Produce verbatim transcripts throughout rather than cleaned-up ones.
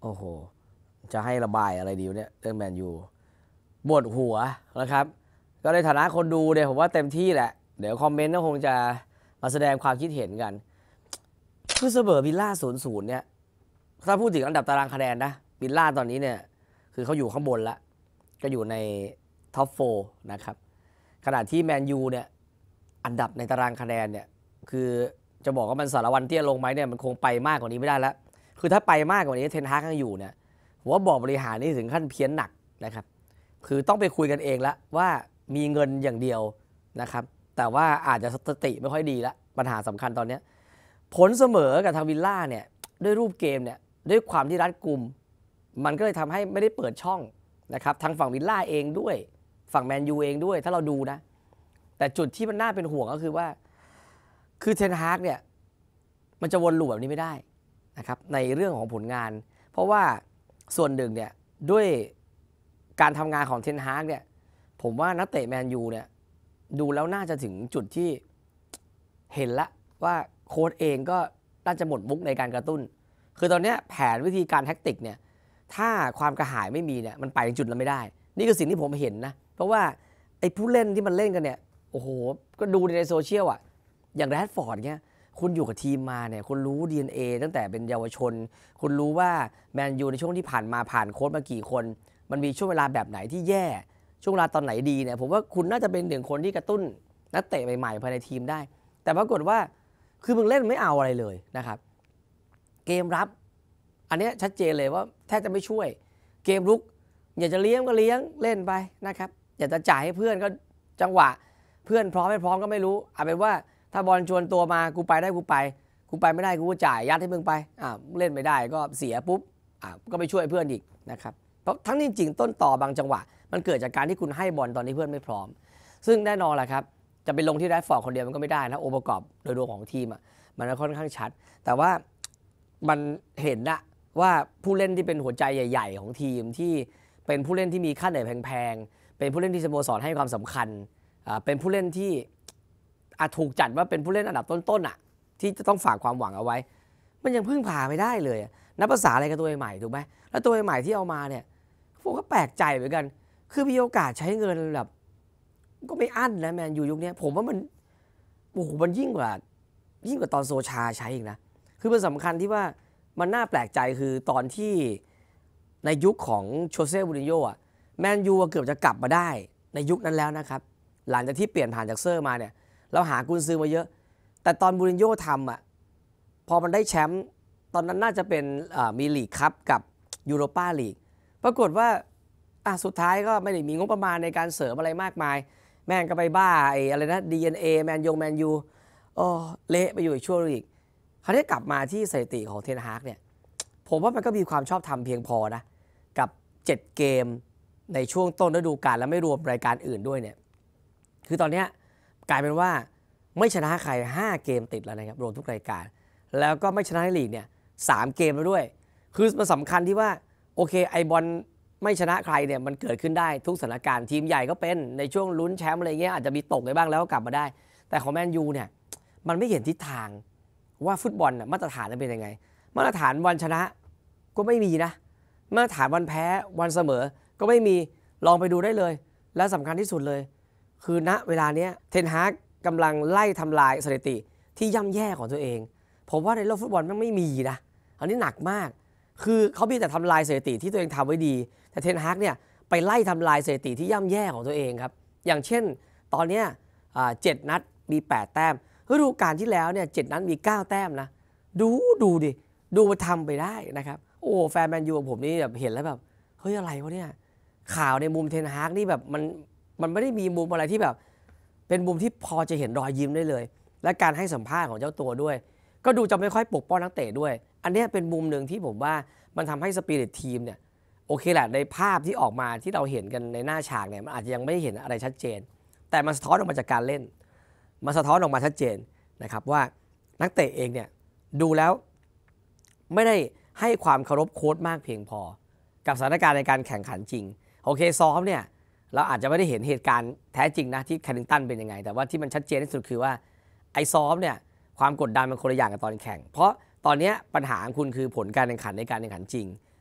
โอ้โหจะให้ระบายอะไรดีเนี่ยเรื่องแมนยูปวดหัวนะครับก็ในฐานะคนดูเนี่ยผมว่าเต็มที่แหละเดี๋ยวคอมเมนต์ก็คงจะมาแสดงความคิดเห็นกันคือเสมอวิลล่าศูนย์ศูนย์เนี่ยถ้าพูดถึงอันดับตารางคะแนนนะวิลล่าตอนนี้เนี่ยคือเขาอยู่ข้างบนแล้วก็อยู่ในท็อปโฟร์นะครับขณะที่แมนยูเนี่ยอันดับในตารางคะแนนเนี่ยคือจะบอกว่ามันสารวันเตี้ยลงไหมเนี่ยมันคงไปมากกว่านี้ไม่ได้แล้วคือถ้าไปมากกว่านี้เทนฮากยังอยู่เนี่ยผมว่าบอกบริหารนี่ถึงขั้นเพี้ยนหนักนะครับคือต้องไปคุยกันเองแล้วว่ามีเงินอย่างเดียวนะครับแต่ว่าอาจจะสติไม่ค่อยดีแล้วปัญหาสำคัญตอนนี้ผลเสมอกับทางวิลล่าเนี่ยด้วยรูปเกมเนี่ยด้วยความที่รัดกุมมันก็เลยทำให้ไม่ได้เปิดช่องนะครับทางฝั่งวิลล่าเองด้วยฝั่งแมนยูเองด้วยถ้าเราดูนะแต่จุดที่มันน่าเป็นห่วงก็คือว่าคือเทนฮากเนี่ยมันจะวนลูปแบบนี้ไม่ได้นะครับในเรื่องของผลงานเพราะว่าส่วนหนึ่งเนี่ยด้วยการทำงานของเทนฮากเนี่ยผมว่านักเตะแมนยูเนี่ยดูแล้วน่าจะถึงจุดที่เห็นละว่าโค้ชเองก็น่าจะหมดมุกในการกระตุ้นคือตอนนี้แผนวิธีการแท็กติกเนี่ยถ้าความกระหายไม่มีเนี่ยมันไปถึงจุดนั้นไม่ได้นี่คือสิ่งที่ผมเห็นนะเพราะว่าไอ้ผู้เล่นที่มันเล่นกันเนี่ยโอ้โหก็ดูในโซเชียลอ่ะอย่างแรดฟอร์ดเนี่ยคุณอยู่กับทีมมาเนี่ยคุณรู้ ดี เอ็น เอ ตั้งแต่เป็นเยาวชนคุณรู้ว่าแมนยูในช่วงที่ผ่านมาผ่านโค้ชมากี่คนมันมีช่วงเวลาแบบไหนที่แย่ช่วงเวลาตอนไหนดีเนี่ยผมว่าคุณน่าจะเป็นหนึ่งคนที่กระตุ้นนักเตะใหม่ๆภายในทีมได้แต่ปรากฏว่าคือมึงเล่นไม่เอาอะไรเลยนะครับเกมรับอันนี้ชัดเจนเลยว่าแทบจะไม่ช่วยเกมรุกอยากจะเลี้ยงก็เลี้ยงเล่นไปนะครับอยากจะจ่ายให้เพื่อนก็จังหวะเพื่อนพร้อมไม่พร้อมก็ไม่รู้เอาเป็นว่าถ้าบอลชวนตัวมากูไปได้กูไปกูไปไม่ได้กูจ่ายยัดให้มึงไปอ่าเล่นไม่ได้ก็เสียปุ๊บอ่าก็ไปช่วยเพื่อนอีกนะครับเพราะทั้งนี้จริงต้นต่อบางจังหวะมันเกิดจากการที่คุณให้บอลตอนนี้เพื่อนไม่พร้อมซึ่งแน่นอนแหละครับจะไปลงที่แรดฟอร์ดคนเดียวมันก็ไม่ได้นะองค์ประกอบโดยรวมของทีมอ่ะมันค่อนข้างชัดแต่ว่ามันเห็นนะว่าผู้เล่นที่เป็นหัวใจใหญ่ๆของทีมที่เป็นผู้เล่นที่มีค่าเหนื่อยแพงๆเป็นผู้เล่นที่สโมสรให้ความสำคัญอ่าเป็นผู้เล่นที่อาจถูกจัดว่าเป็นผู้เล่นอันดับต้นๆอ่ะที่จะต้องฝากความหวังเอาไว้มันยังพึ่งพาไม่ได้เลยนับภาษาอะไรกับตัวใหม่ถูกไหมแล้วตัวใหม่ที่เอามาเนี่ยผมก็แปลกใจเหมือนกันคือมีโอกาสใช้เงินแบบก็ไม่อั้นนะแมนยูยุคนี้ผมว่ามันโอ้โหมันยิ่งกว่ายิ่งกว่าตอนโซชาใช้อีกนะคือมันสำคัญที่ว่ามันน่าแปลกใจคือตอนที่ในยุคของโชเซ่มูรินโญ่อะแมนยูเกือบจะกลับมาได้ในยุคนั้นแล้วนะครับหลังจากที่เปลี่ยนผ่านจากเซอร์มาเนี่ยเราหากุนซือมาเยอะแต่ตอนมูรินโญ่ทำอ่ะพอมันได้แชมป์ตอนนั้นน่าจะเป็นมีลีกคัพกับยูโรปาลีกปรากฏว่าอ่ะสุดท้ายก็ไม่ได้มีงบประมาณในการเสริมอะไรมากมายแม่งก็ไปบ้าไอ้อะไรนะ ดี เอ็น เอ แมนยงแมนยูโอ้เละไปอยู่อีกชั่วลีกคราวนี้กลับมาที่สถิติของเทนฮากเนี่ยผมว่ามันก็มีความชอบธรรมเพียงพอนะกับเจ็ดเกมในช่วงต้นฤดูกาลและไม่รวมรายการอื่นด้วยเนี่ยคือตอนนี้กลายเป็นว่าไม่ชนะใครห้าเกมติดแล้วนะครับรวมทุกรายการแล้วก็ไม่ชนะในลีกเนี่ยสามเกมแล้วด้วยคือมันสำคัญที่ว่าโอเคไอบอลไม่ชนะใครเนี่ยมันเกิดขึ้นได้ทุกสถานการณ์ทีมใหญ่ก็เป็นในช่วงลุ้นแชมป์อะไรเงี้ยอาจจะมีตกไปบ้างแล้วก็กลับมาได้แต่ของแมนยูเนี่ยมันไม่เห็นทิศทางว่าฟุตบอลน่ะมาตรฐานมันเป็นยังไงมาตรฐานวันชนะก็ไม่มีนะมาตรฐานวันแพ้วันเสมอก็ไม่มีลองไปดูได้เลยและสำคัญที่สุดเลยคือณเวลานี้เทนฮากกำลังไล่ทำลายสถิติที่ย่ำแย่ของตัวเองผมว่าในโลกฟุตบอลมันไม่มีนะอันนี้หนักมากคือเขามีแต่ทำลายสถิติที่ตัวเองทำไว้ดีแต่เทนฮากเนี่ยไปไล่ทำลายสถิติที่ย่ำแย่ของตัวเองครับอย่างเช่นตอนนี้เจ็ดนัดมีแปดแต้มฤดูกาลที่แล้วเนี่ยเจ็ดนัดมีเก้าแต้มนะดูดูดิดูมาทำไปได้นะครับโอ้แฟนแมนยูผมนี่แบบเห็นแล้วแบบเฮ้ยอะไรวะเนี่ยข่าวในมุมเทนฮากนี่แบบมันมันไม่ได้มีมุมอะไรที่แบบเป็นมุมที่พอจะเห็นรอยยิ้มได้เลยและการให้สัมภาษณ์ของเจ้าตัวด้วยก็ดูจะไม่ค่อยปกป้องนักเตะด้วยอันนี้เป็นมุมหนึ่งที่ผมว่ามันทำให้สปิริตทีมเนี่ยโอเคแหละในภาพที่ออกมาที่เราเห็นกันในหน้าฉากเนี่ยมันอาจจะยังไม่เห็นอะไรชัดเจนแต่มันสะท้อนออกมาจากการเล่นมันสะท้อนออกมาชัดเจนนะครับว่านักเตะเองเนี่ยดูแล้วไม่ได้ให้ความเคารพโค้ชมากเพียงพอกับสถานการณ์ในการแข่งขันจริงโอเคซ้อมเนี่ยเราอาจจะไม่ได้เห็นเหตุการณ์แท้จริงนะที่แคนิงตันเป็นยังไงแต่ว่าที่มันชัดเจนที่สุดคือว่าไอ้ซ้อมเนี่ยความกดดันมันคนละอย่างกับตอนแข่งเพราะตอนนี้ปัญหาของคุณคือผลการแข่งขันในการแข่งขันจริง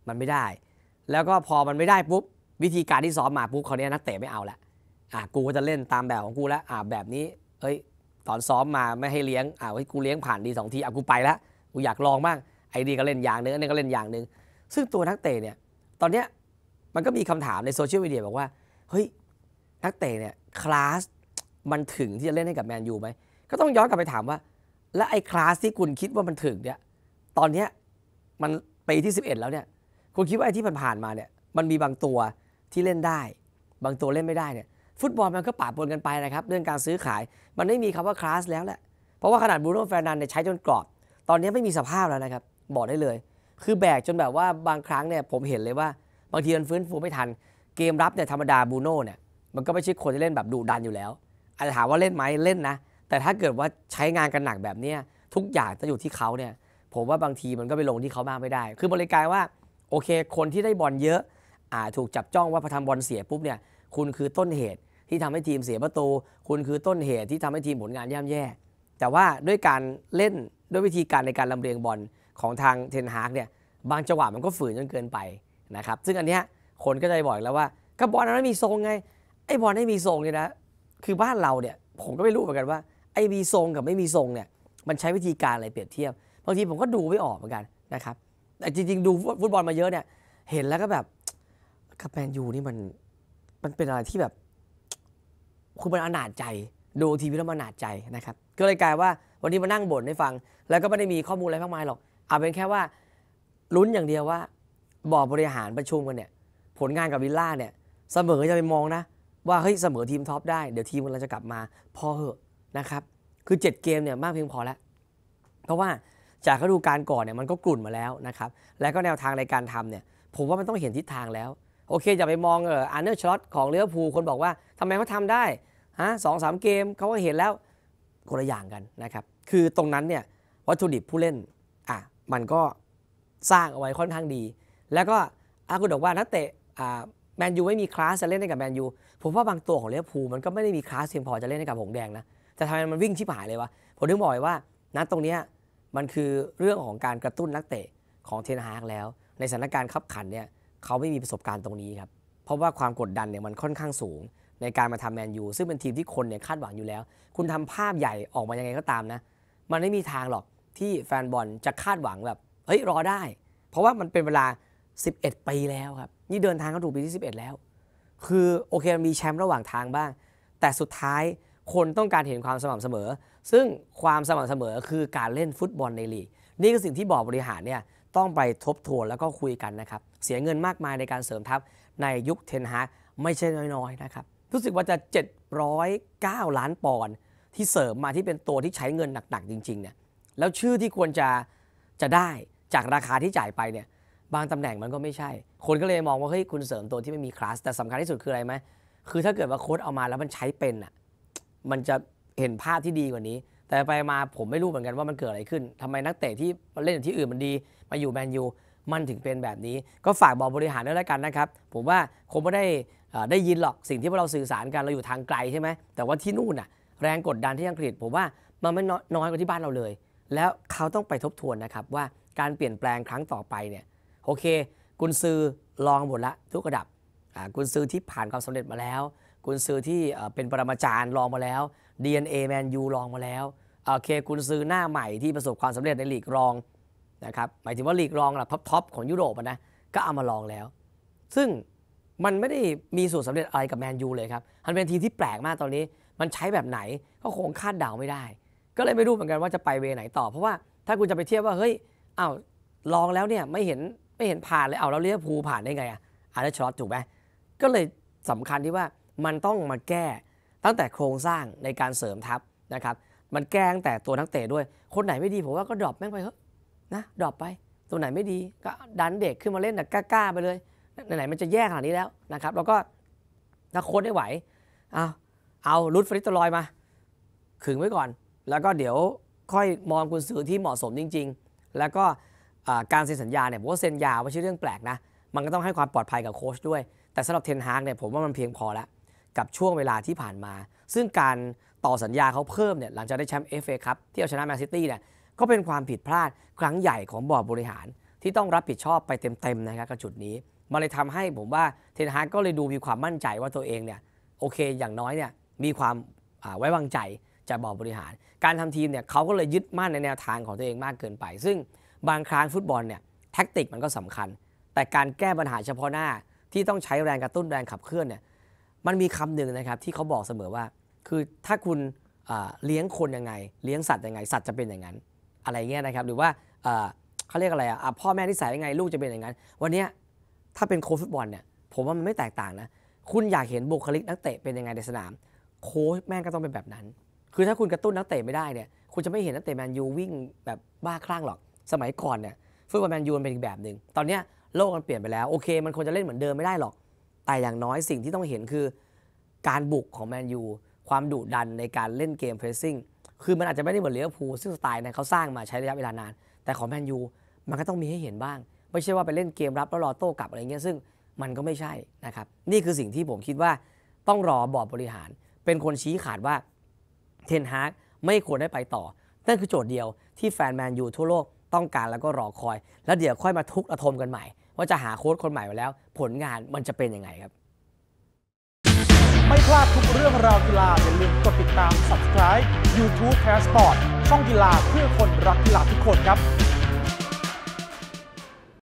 มันไม่ได้แล้วก็พอมันไม่ได้ปุ๊บวิธีการที่ซ้อมมาปุ๊บเขาเนี้ยนักเตะไม่เอาละอ่ะกูก็จะเล่นตามแบบของกูแล้วอ่ะแบบนี้เอ้ยตอนซ้อมมาไม่ให้เลี้ยงอ่ะให้กูเลี้ยงผ่านดีสองทีอ่ะกูไปแล้วกูอยากลองบ้างไอ้ดีก็เล่นอย่างนึงอันนี้ก็เล่นอย่างนึงซึ่งตัวนักเตะเนี่ยตอนเนี้ยมันก็มีคำถามในโซเชียลมีเดียบอกว่าเฮ้ยนักเตะเนี่ยคลาสมันถึงที่จะเล่นให้กับแมนยูไหมก็ต้องย้อนกลับไปถามว่าและไอ้คลาสที่คุณคิดว่ามันถึงเนี่ยตอนเนี้ยมันปีที่สิบเอ็ดแล้วเนี่ยคุณคิดว่าไอ้ที่ผ่านๆมาเนี่ยมันมีบางตัวที่เล่นได้บางตัวเล่นไม่ได้เนี่ยฟุตบอลมันก็ปะปนกันไปนะครับเรื่องการซื้อขายมันไม่มีคำว่าคลาสแล้วแหละเพราะว่าขนาดบรูโน่ เฟร์นันเดสเนี่ยใช้จนกรอบตอนนี้ไม่มีสภาพแล้วนะครับบอกได้เลยคือแบกจนแบบว่าบางครั้งเนี่ยผมเห็นเลยว่าบางทีมันฟื้นฟูไม่ทันเกมรับเนี่ยธรรมดาบรูโน่เนี่ยมันก็ไม่ใช่คนที่เล่นแบบดุดันอยู่แล้วอาจจะถามว่าเล่นไหมเล่นนะแต่ถ้าเกิดว่าใช้งานกันหนักแบบนี้ทุกอย่างจะอยู่ที่เขาเนี่ยผมว่าบางทีมันก็ไปลงที่เขามากไม่ได้คือบริการว่าโอเคคนที่ได้บอลเยอะอ่าถูกจับจ้องว่าพอทำบอลเสียปุ๊บเนี่ยคุณคือต้นเหตุที่ทำให้ทีมเสียประตูคุณคือต้นเหตุที่ทำให้ทีมผลงานย่ำแย่แต่ว่าด้วยการเล่นด้วยวิธีการในการลำเลียงบอลของทางเทนฮากเนี่ยบางจังหวะมันก็ฝืนจนเกินไปนะครับซึ่งอันเนี้ยคนก็จะบอกแล้วว่าก็บอลนั้นไม่มีทรงไงไอ้บอลไม่มีทรงเนี่ยนะคือบ้านเราเนี่ยผมก็ไม่รู้เหมือนกันว่าไอ้มีทรงกับไม่มีทรงเนี่ยมันใช้วิธีการอะไรเปรียบเทียบบางทีผมก็ดูไม่ออกเหมือนกันนะครับแต่จริงๆดูฟุตบอลมาเยอะเนี่ยเห็นแล้วก็แบบกับแมนยูนี่มันมันเป็นอะไรที่แบบคือมันอนาจใจดูทีวีแล้วมันอนาจใจนะครับก็เลยกลายว่าวันนี้มานั่งบ่นให้ฟังแล้วก็ไม่ได้มีข้อมูลอะไรมากมายหรอกเอาเป็นแค่ว่าลุ้นอย่างเดียวว่าบอร์ดบริหารประชุมกันเนี่ยผลงานกับวิลล่าเนี่ยเสมอจะไปมองนะว่าเฮ้ยเสมอทีมท็อปได้เดี๋ยวทีมมันจะกลับมาพอเหอะนะครับคือเจ็ดเกมเนี่ยมากเพียงพอแล้วเพราะว่าจากฤดูกาลก่อนเนี่ยมันก็กลุ่นมาแล้วนะครับและก็แนวทางในการทำเนี่ยผมว่ามันต้องเห็นทิศทางแล้วโอเคอย่าไปมองเอออาร์เนอร์ชลอตของลิเวอร์พูลคนบอกว่าทำไมเขาทำได้ฮะสองสามเกมเขาก็เห็นแล้วคนละอย่างกันนะครับคือตรงนั้นเนี่ยวัตถุดิบผู้เล่นอ่ะมันก็สร้างเอาไว้ค่อนข้างดีแล้วก็อาคุณบอกว่านักเตะอ่าแมนยูไม่มีคลาสจะเล่นให้กับแมนยูผมว่าบางตัวของลิเวอร์พูลมันก็ไม่ได้มีคลาสเพียงพอจะเล่นให้กับหงแดงนะแต่ทำไมมันวิ่งชิบหายเลยวะผมถึงบอกว่านัดตรงเนี้ยมันคือเรื่องของการกระตุ้นนักเตะของเทนฮากแล้วในสถานการณ์ขับขันเนี่ยเขาไม่มีประสบการณ์ตรงนี้ครับเพราะว่าความกดดันเนี่ยมันค่อนข้างสูงในการมาทำแมนยูซึ่งเป็นทีมที่คนเนี่ยคาดหวังอยู่แล้วคุณทำภาพใหญ่ออกมายังไงก็ตามนะมันไม่มีทางหรอกที่แฟนบอลจะคาดหวังแบบเฮ้ยรอได้เพราะว่ามันเป็นเวลาสิบเอ็ดปีแล้วครับนี่เดินทางเข้าถูกปีที่สิบเอ็ดแล้วคือโอเคมีแชมป์ระหว่างทางบ้างแต่สุดท้ายคนต้องการเห็นความสม่ำเสมอซึ่งความสม่ำเสมอคือการเล่นฟุตบอลในลีกนี่คือสิ่งที่บอร์ดบริหารเนี่ยต้องไปทบทวนแล้วก็คุยกันนะครับเสียเงินมากมายในการเสริมทัพในยุคเทนฮากไม่ใช่น้อยๆนะครับรู้สึกว่าจะเจ็ดร้อยเก้าล้านปอนด์ที่เสริมมาที่เป็นตัวที่ใช้เงินหนักๆจริงๆเนี่ยแล้วชื่อที่ควรจะจะได้จากราคาที่จ่ายไปเนี่ยบางตำแหน่งมันก็ไม่ใช่คนก็เลยมองว่าเฮ้ยคุณเสริมตัวที่ไม่มีคลาสแต่สำคัญที่สุดคืออะไรไหมคือถ้าเกิดว่าโค้ชเอามาแล้วมันใช้เป็นอ่ะมันจะเห็นภาพที่ดีกว่านี้แต่ไปมาผมไม่รู้เหมือนกันว่ามันเกิดอะไรขึ้นทำไมนักเตะที่มาเล่นที่อื่นมันดีมาอยู่แมนยูมันถึงเป็นแบบนี้ก็ฝากบอร์ดบริหารด้วยแล้วกันนะครับผมว่าคงไม่ได้ได้ยินหรอกสิ่งที่พวกเราสื่อสารกันเราอยู่ทางไกลใช่ไหมแต่ว่าที่นู่นน่ะแรงกดดันที่อังกฤษผมว่ามันไม่น้อยกว่าที่บ้านเราเลยแล้วเขาต้องไปทบทวนนะครับว่าการเปลี่ยนแปลงครั้งต่อไปเนี่ยโอเคกุนซือลองหมดละทุกระดับกุนซือที่ผ่านความสำเร็จมาแล้วกุนซือที่เป็นปรมาจารย์ลองมาแล้ว ดี เอ็น เอ แมนยูลองมาแล้วโอเคกุนซือหน้าใหม่ที่ประสบความสำเร็จในลีกรองนะครับหมายถึงว่าลีกรองระดับท็อปๆของยุโรปนะก็เอามาลองแล้วซึ่งมันไม่ได้มีสูตรสำเร็จอะไรกับแมนยูเลยครับมันเป็นทีมที่แปลกมากตอนนี้มันใช้แบบไหนก็คงคาดเดาไม่ได้ก็เลยไม่รู้เหมือนกันว่าจะไปเวไหนต่อเพราะว่าถ้าคุณจะไปเทียบว่าเฮ้ยอ้าวลองแล้วเนี่ยไม่เห็นไม่เห็นผ่านเลยเอาแล้วลิเวอร์พูลผ่านได้ไงอ่ะอาร์เนอร์ ชลอตถูกไหมก็เลยสำคัญที่ว่ามันต้องมาแก้ตั้งแต่โครงสร้างในการเสริมทัพนะครับมันแก้ตั้งแต่ตัวนักเตะด้วยคนไหนไม่ดีผมว่าก็ดรอปแม่งไปเถอะนะดรอปไปตัวไหนไม่ดีก็ดันเด็กขึ้นมาเล่นแบบกล้าๆไปเลยไหนๆมันจะแย่ขนาดนี้แล้วนะครับแล้วก็ถ้าโค้ชได้ไหวเอาเอาลุดฟริตลอยมาขึงไว้ก่อนแล้วก็เดี๋ยวค่อยมองกุญซือที่เหมาะสมจริงๆแล้วก็การเซ็นสัญญาเนี่ยผมว่าเซ็นยาวไม่ใช่เรื่องแปลกนะมันก็ต้องให้ความปลอดภัยกับโค้ชด้วยแต่สำหรับเทนฮากเนี่ยผมว่ามันเพียงพอแล้วกับช่วงเวลาที่ผ่านมาซึ่งการต่อสัญญาเขาเพิ่มเนี่ยหลังจากได้แชมป์ เอฟ เอ คัพที่เอาชนะแมนซิตี้เนี่ยก็เป็นความผิดพลาดครั้งใหญ่ของบอร์ดบริหารที่ที่ต้องรับผิดชอบไปเต็มๆนะครับกับจุดนี้มันเลยทำให้ผมว่าเทนฮากก็เลยดูมีความมั่นใจว่าตัวเองเนี่ยโอเคอย่างน้อยเนี่ยมีความไว้วางใจจากบอร์ดบริหารการทำทีมเนี่ยเขาก็เลยยึดมั่นในแนวทางของตัวเองมากเกินไปซึ่งบางครั้งฟุตบอลเนี่ยแท็กติกมันก็สำคัญแต่การแก้ปัญหาเฉพาะหน้าที่ต้องใช้แรงกระตุ้นแรงขับเคลื่อนเนี่ยมันมีคำหนึ่งนะครับที่เขาบอกเสมอว่าคือถ้าคุณเลี้ยงคนยังไงเลี้ยงสัตว์ยังไงสัตว์จะเป็นอย่างนั้นอะไรเงี้ยนะครับหรือว่าเขาเรียกอะไรอ่ะพ่อแม่ที่ใส่ยังไงลูกจะเป็นอย่างนั้นวันนี้ถ้าเป็นโค้ชฟุตบอลเนี่ยผมว่ามันไม่แตกต่างนะคุณอยากเห็นบุคลิกนักเตะเป็นยังไงในสนามโค้ชแม่งก็ต้องเป็นแบบนั้นคือถ้าคุณกระตุ้นนักเตะไม่ได้เนี่ยคุณจะไม่เห็นนักเตะแมนยูวิ่งแบบบ้าคลั่งหรอกสมัยก่อนเนี่ยฟุตบอลแมนยูมันเป็นอีกแบบนึงตอนนี้โลกมันเปลี่ยนไปแล้วโอเคมันควรจะเล่นเหมือนเดิมไม่ได้หรอกแต่อย่างน้อยสิ่งที่ต้องเห็นคือการบุกของแมนยูความดุดันในการเล่นเกมเพรสซิ่งคือมันอาจจะไม่ได้เหมือนลิเวอร์พูลซึ่งสไตล์นั้นเขาสร้างมาใช้ระยะเวลานานแต่ของแมนยูมันก็ต้องมีให้เห็นบ้างไม่ใช่ว่าไปเล่นเกมรับแล้วรอโต้กลับอะไรเงี้ยซึ่งมันก็ไม่ใช่นะครับนี่คือสิ่งที่ผมคิดว่าต้องรอบอร์ดบริหารเป็นคนชี้ขาดว่าเทนฮากไม่ควรได้ไปต่อนั่นคือโจทย์เดียวที่แฟนแมนยูทั่วโลกต้องการแล้วก็รอคอยแล้วเดี๋ยวค่อยมาทุกข์ระทมกันใหม่ว่าจะหาโค้ชคนใหม่มาแล้วผลงานมันจะเป็นยังไงครับไม่พลาดทุกเรื่องราวกีฬาอย่าลืมกดติดตาม ซับสไครบ์ ยูทูบ Passport ช่องกีฬาเพื่อคนรักกีฬาทุกคนครับ